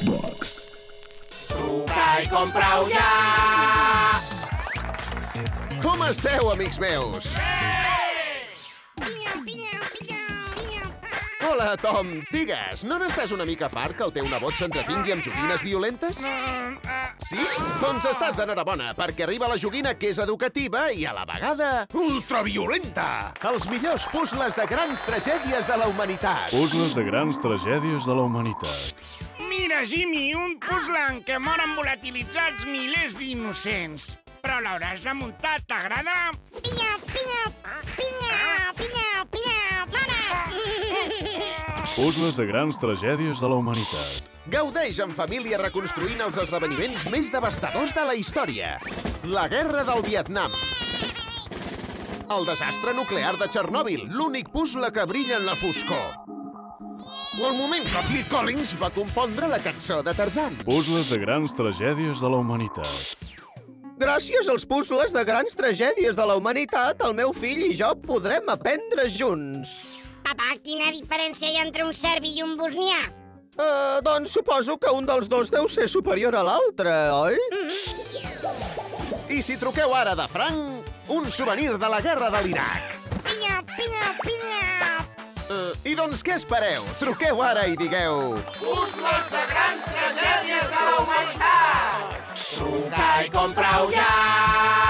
Box. Truca i compra-ho ja! Com esteu, amics meus? Hola, Tom. Digues, no n'estàs una mica fart que el teu nebot s'entretingui amb joguines violentes? Sí? Doncs estàs d'enhorabona, perquè arriba la joguina que és educativa i a la vegada ultraviolenta. Els millors puzzles de grans tragèdies de la humanitat. Puzzles de grans tragèdies de la humanitat. Mira, Jimmy, un puzzle en què moren volatilitzats milers d'innocents. Però l'hauràs de muntar, t'agrada? Puzzles de grans tragèdies de la humanitat. Gaudeix en família reconstruint els esdeveniments més devastadors de la història. La guerra del Vietnam. El desastre nuclear de Txernòbil, l'únic puzzle que brilla en la foscor. El moment que Phil Collins va compondre la cançó de Tarzan. Puzzles de grans tragèdies de la humanitat. Gràcies als puzzles de grans tragèdies de la humanitat, el meu fill i jo podrem aprendre junts. Papa, quina diferència hi ha entre un serbi i un bosnià? Doncs suposo que un dels dos deu ser superior a l'altre, oi? I si truqueu ara de franc, un souvenir de la guerra de l'Iraq. I doncs què espereu? Truqueu ara i digueu... Puzzles de grans tragèdies de la humanitat! Truca i compra-ho ja!